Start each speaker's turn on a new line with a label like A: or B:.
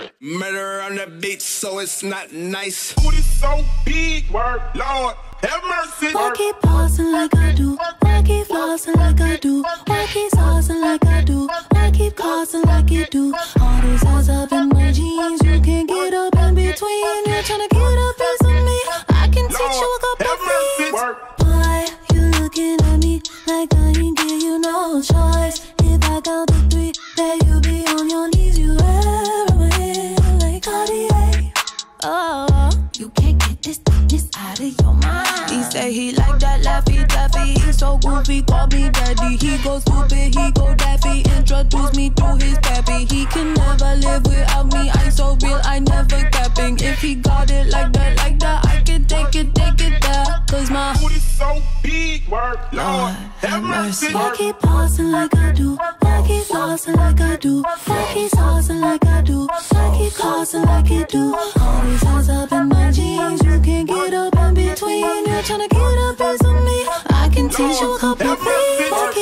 A: Murder on the beat, so it's not nice.
B: Booty so big, word, Lord, have mercy.
C: Why keep pausing like I do? Why keep flossing like I do? Why keep saucing like I do? Why keep causing like you do? All these eyes up in my jeans, you can't get up in between. You're trying to get a piece of me. I can teach you a couple things. Why you looking at me like I ain't give you no choice? If I count to 3, then you be on your knees. You wear my hair like Cartier. Oh, you can't get this out of your mind. He say he like that Laffy Taffy. He so goofy, call me daddy. He go stupid, he go daffy. Introduce me to his pappy. He can never live without me. I so real, I never capping. If he got it like that, I can take it there. Cause my
B: booty so big, word, Lord, have mercy.
C: I keep pausing like I do. I keep flossing like I do. I keep saucing like I do. I keep causing like you do. All these eyes up in my jeans, you can't get up in between. You're trying to get a piece of me. I can teach you a couple things.